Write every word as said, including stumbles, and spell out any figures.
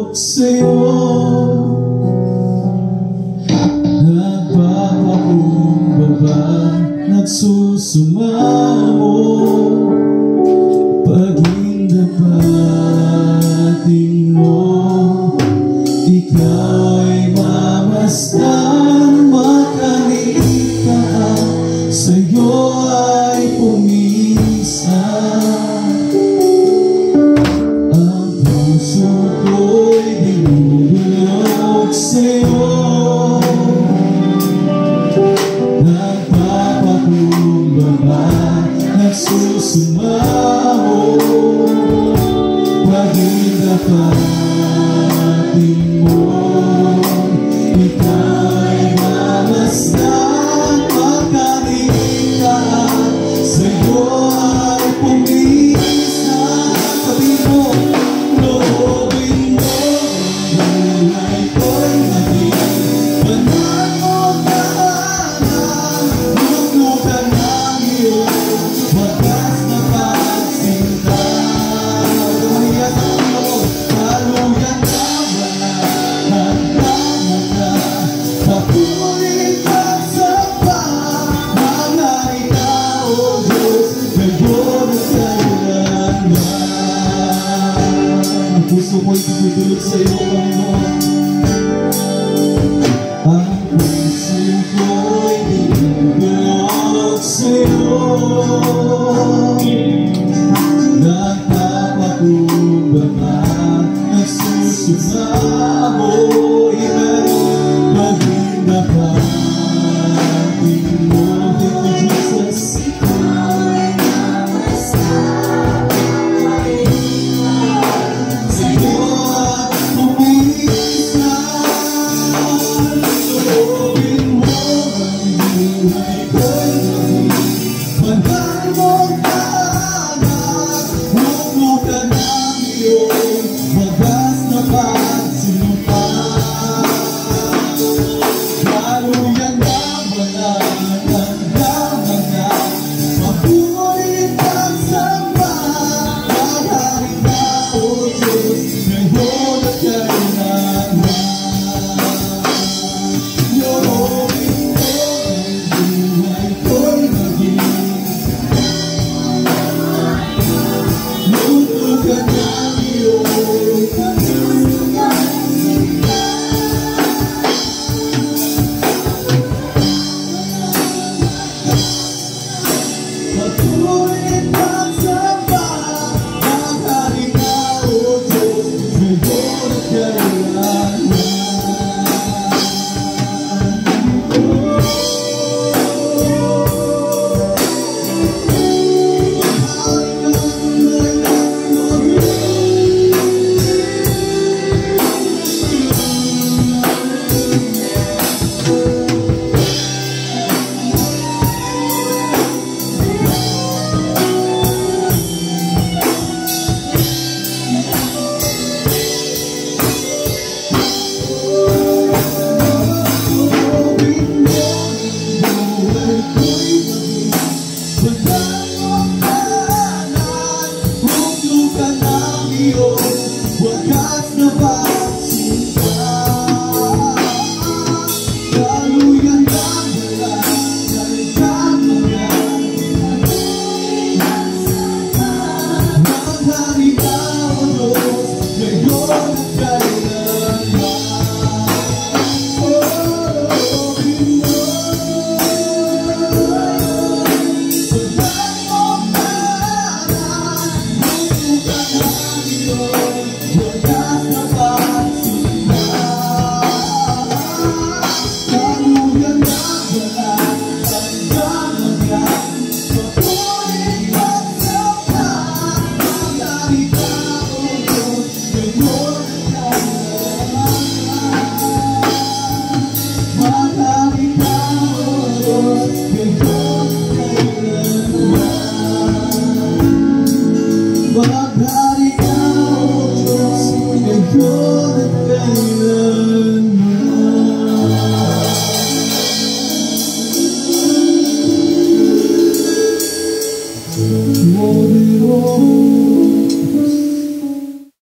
sa'yo. Nagpapakumbaba, nagsusumamo, paging dapatin mo. Ikaw ay mamasdan, makaliit ka, sa'yo ay puminsan. Ang puso ko'y dinudulog sa'yo. Nagpapakumbaba, nagsusumamo, paging dapatin mo. Ikaw ay mamasdan, makaliit ka, sa'yo ay puminsan. Sabihin mo, loobin mo, buhay ko'y maging banal mo tahanan. Luglugan ng iyong wagas na pagsinta. Lumiyan ang Lord, kaluyan na banal, hagdanan na papulit at sapat. Maghari ka, O Diyos, ngayon at kailanman. Ang puso ko'y dumudulog sa'yo, Panginoon. Ang puso ko'y dinudulog sa'yo. Nagpapakumbaba, nagsusumamo, paging dapatin mo. Thank you, Jesus. Sa'yo at puminsan. Loobin mo ang buhay ko'y maging banal mong tahanan. Luglugan ng iyong wagas na pagsinumpa. Kaluyan na banal, hagdanan na papulit at sapat. Maghari ka, O Diyos, ngayon at kailanman. Loobin mo ang buhay ko'y maging luglugan ng iyong papulit at sapat. Maghari ka, O Diyos, ngayon at kailanman. Wagas na pagsinta. Kaluyan na banal, hagdanan na maghari ka, O Diyos, ngayon at kailanman. Loobin mo banal mong tahanan. Luglugan ng iyong wagas na pagsinta. Kaluyan na banal, hagdanan na papulit at sapat. Maghari ka, O Diyos, ngayon at kailanman. Maghari ka, O Diyos, ngayon at kailanman. Maghari ka, O Diyos, ngayon at kailanman.